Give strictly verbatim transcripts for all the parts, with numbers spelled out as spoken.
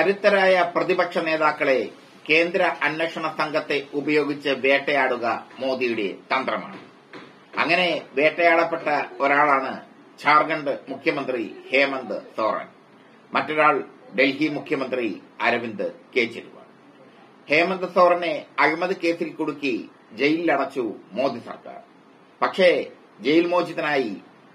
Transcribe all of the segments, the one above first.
കരുത്തരായ പ്രതിപക്ഷ നേതാക്കളെ കേന്ദ്ര അന്വേഷണ സംഘത്തെ ഉപയോഗിച്ച് വേട്ടയാടുക മോദിയുടെ തന്ത്രമാണ്. അങ്ങനെ വേട്ടയാടപ്പെട്ട ഒരാളാണ് ഝാർഖണ്ഡ് മുഖ്യമന്ത്രി ഹേമന്ത് സോറൻ. മറ്റൊരാൾ ഡൽഹി മുഖ്യമന്ത്രി അരവിന്ദ് കെജ്രിവാൾ. ഹേമന്ത് സോറനെ അഴിമതി കേസിൽ കുടുക്കി ജയിലിലടച്ചു മോദി സർക്കാർ. പക്ഷേ ജയിൽ മോചിതനായി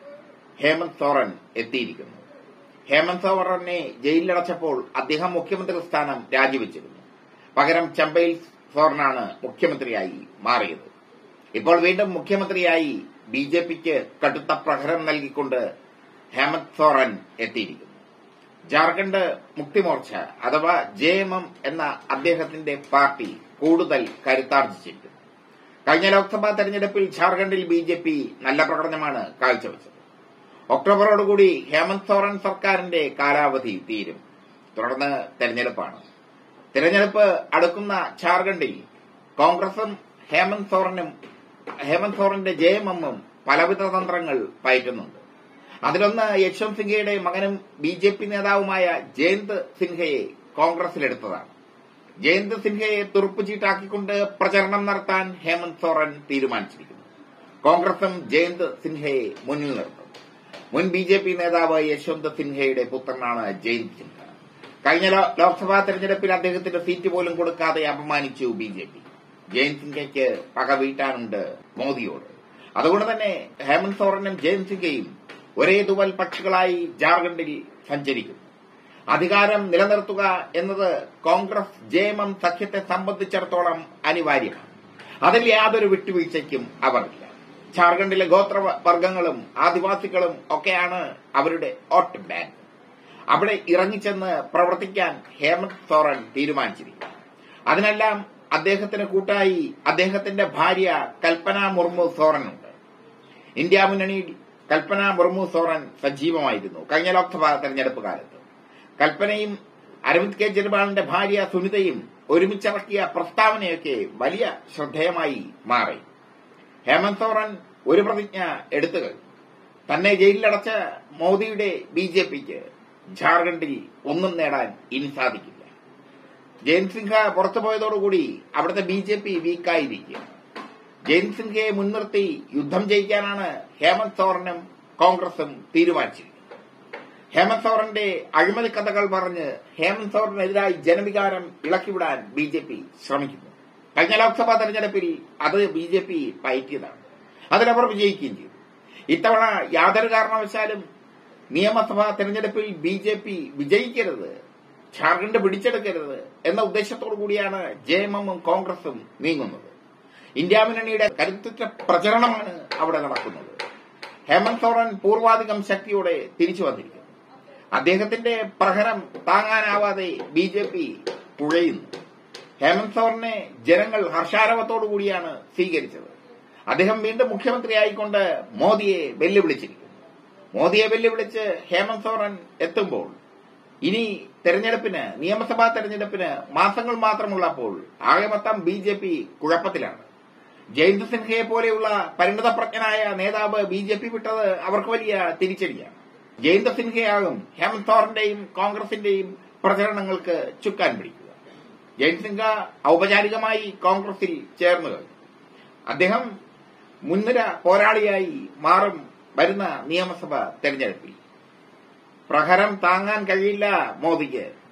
ഹേമന്ത് സോറൻ എത്തിയിരിക്കുന്നു. ഹേമന്ത് സോറനെ ജയിലിലടച്ചപ്പോൾ അദ്ദേഹം മുഖ്യമന്ത്രി സ്ഥാനം രാജിവെച്ചിരുന്നു. പകരം ചമ്പയിൽ സോറനാണ് മുഖ്യമന്ത്രിയായി മാറിയത്. ഇപ്പോൾ വീണ്ടും മുഖ്യമന്ത്രിയായി ബി ജെ പിക്ക് കടുത്ത പ്രഹരം നൽകിക്കൊണ്ട് ഹേമന്ത് സോറൻ എത്തിയിരിക്കുന്നു. ജാർഖണ്ഡ് മുക്തിമോർച്ച അഥവാ ജെ എം എം എന്ന അദ്ദേഹത്തിന്റെ പാർട്ടി കൂടുതൽ കരുത്താർജിച്ചിരിക്കുന്നു. കഴിഞ്ഞ ലോക്സഭാ തെരഞ്ഞെടുപ്പിൽ ഝാർഖണ്ഡിൽ ബി ജെ പി നല്ല പ്രകടനമാണ് കാഴ്ചവെച്ചത്. ഒക്ടോബറോടുകൂടി ഹേമന്ത് സോറൻ സർക്കാരിന്റെ കാലാവധി തീരും. തുടർന്ന് തെരഞ്ഞെടുപ്പാണ്. തെരഞ്ഞെടുപ്പ് അടുക്കുന്ന ഝാർഖണ്ഡിൽ കോൺഗ്രസും ഹേമന്ത് സോറനും ഹേമന്ത് സോറന്റെ ജെ എം എമ്മും പലവിധ തന്ത്രങ്ങൾ പയറ്റുന്നുണ്ട്. അതിലൊന്ന് യശ്വന്ത് സിൻഹയുടെ മകനും ബി ജെ പി നേതാവുമായ ജയന്ത് സിൻഹയെ കോൺഗ്രസിലെടുത്തതാണ്. ജയന്ത് സിൻഹയെ തുറുപ്പുചീട്ടാക്കിക്കൊണ്ട് പ്രചരണം നടത്താൻ ഹേമന്ത് സോറൻ തീരുമാനിച്ചിരിക്കുന്നു. കോൺഗ്രസും ജയന്ത് സിൻഹയെ മുന്നിൽ നിർത്തും. മുൻ ബി ജെ പി നേതാവ് യശ്വന്ത് സിൻഹയുടെ പുത്രനാണ് ജയന്ത് സിൻഹ. കഴിഞ്ഞ ലോക്സഭാ തെരഞ്ഞെടുപ്പിൽ അദ്ദേഹത്തിന്റെ സീറ്റ് പോലും കൊടുക്കാതെ അപമാനിച്ചു ബി ജെ പി. ജയന്ത് സിൻഹയ്ക്ക് പക വീട്ടാനുണ്ട് മോദിയോട്. അതുകൊണ്ട് തന്നെ ഹേമന്ത് സോറനും ജയന്ത് സിൻഹയും ഒരേ തുവൽ പക്ഷികളായി ജാർഖണ്ഡിൽ സഞ്ചരിക്കുന്നു. അധികാരം നിലനിർത്തുക എന്നത് കോൺഗ്രസ് ജെ എം എം സഖ്യത്തെ സംബന്ധിച്ചിടത്തോളം അനിവാര്യമാണ്. അതിൽ യാതൊരു വിട്ടുവീഴ്ചയ്ക്കും അവരില്ല. ഝാർഖണ്ഡിലെ ഗോത്രവർഗ്ഗങ്ങളും ആദിവാസികളും ഒക്കെയാണ് അവരുടെ വോട്ട് ബാങ്ക്. അവിടെ ഇറങ്ങിച്ചെന്ന് പ്രവർത്തിക്കാൻ ഹേമന്ത് സോറൻ തീരുമാനിച്ചിരിക്കുന്നു. അതിനെല്ലാം അദ്ദേഹത്തിന് കൂട്ടായി അദ്ദേഹത്തിന്റെ ഭാര്യ കൽപ്പന മുർമു സോറനുണ്ട്. ഇന്ത്യ മുന്നണിയിൽ കൽപ്പന മുർമു സോറൻ സജീവമായിരുന്നു കഴിഞ്ഞ ലോക്സഭാ തെരഞ്ഞെടുപ്പ് കാലത്ത്. കൽപ്പനയും അരവിന്ദ് കെജ്രിവാളിന്റെ ഭാര്യ സുനിതയും ഒരുമിച്ചിറക്കിയ പ്രസ്താവനയൊക്കെ വലിയ ശ്രദ്ധേയമായി മാറി. ഹേമന്ത് സോറൻ ഒരു പ്രതിജ്ഞ എടുത്തു കഴിഞ്ഞു. തന്നെ ജയിലിലടച്ച മോദിയുടെ ബി ജെ പിക്ക് ഝാർഖണ്ഡിൽ ഒന്നും നേടാൻ ഇനി സാധിക്കില്ല. ജയന്ത് സിൻഹ പുറത്തുപോയതോടുകൂടി അവിടുത്തെ ബി ജെ പി വീക്കായിരിക്കുകയാണ്. ജയന്ത് സിൻഹയെ മുൻനിർത്തി യുദ്ധം ജയിക്കാനാണ് ഹേമന്ത് സോറനും കോൺഗ്രസും തീരുമാനിച്ചിരിക്കുന്നത്. ഹേമന്ത് സോറന്റെ അഴിമതി കഥകൾ പറഞ്ഞ് ഹേമന്ത് സോറനെതിരായി ജനവികാരം ഇളക്കിവിടാൻ ബി ജെ പി ശ്രമിക്കുന്നു. കഴിഞ്ഞ ലോക്സഭാ തെരഞ്ഞെടുപ്പിൽ അത് ബി ജെ പി പയറ്റിയതാണ്. അതിലവർ വിജയിക്കുകയും ചെയ്തു. ഇത്തവണ യാതൊരു കാരണവശാലും നിയമസഭാ തെരഞ്ഞെടുപ്പിൽ ബി ജെ പി വിജയിക്കരുത്, ഝാർഖണ്ഡ് പിടിച്ചെടുക്കരുത് എന്ന ഉദ്ദേശത്തോടു കൂടിയാണ് ജെ എം എമ്മും കോൺഗ്രസും നീങ്ങുന്നത്. ഇന്ത്യ മുന്നണിയുടെ കരുത്തുറ്റ പ്രചരണമാണ് അവിടെ നടക്കുന്നത്. ഹേമന്ത് സോറൻ പൂർവാധികം ശക്തിയോടെ തിരിച്ചു വന്നിരിക്കുന്നു. അദ്ദേഹത്തിന്റെ പ്രഹരം താങ്ങാനാവാതെ ബി ജെ പി പുഴയുന്നു. ഹേമന്ത് സോറനെ ജനങ്ങൾ ഹർഷാരവത്തോടുകൂടിയാണ് സ്വീകരിച്ചത്. അദ്ദേഹം വീണ്ടും മുഖ്യമന്ത്രിയായിക്കൊണ്ട് മോദിയെ വെല്ലുവിളിച്ചിരിക്കുന്നു. മോദിയെ വെല്ലുവിളിച്ച് ഹേമന്ത് സോറൻ എത്തുമ്പോൾ ഇനി തെരഞ്ഞെടുപ്പിന് നിയമസഭാ തെരഞ്ഞെടുപ്പിന് മാസങ്ങൾ മാത്രമുള്ളപ്പോൾ ആകെ മൊത്തം ബി ജെ പി കുഴപ്പത്തിലാണ്. ജയന്ത് സിൻഹയെ പോലെയുള്ള പരിണതപ്രജ്ഞനായ നേതാവ് ബി ജെ പി വിട്ടത് അവർക്ക് വലിയ തിരിച്ചടിയാണ്. ജയന്ത് സിൻഹയാകും ഹേമന്ത് സോറന്റെയും കോൺഗ്രസിന്റെയും പ്രചരണങ്ങൾക്ക് ചുക്കാൻ പിടിക്കുക. ജയന്ത് സിൻഹ ഔപചാരികമായി കോൺഗ്രസിൽ ചേർന്നു കഴിഞ്ഞു. അദ്ദേഹം മുൻനിര പോരാളിയായി മാറും വരുന്ന നിയമസഭാ തെരഞ്ഞെടുപ്പിൽ. പ്രഹരം താങ്ങാൻ കഴിയില്ല മോദിക്ക്.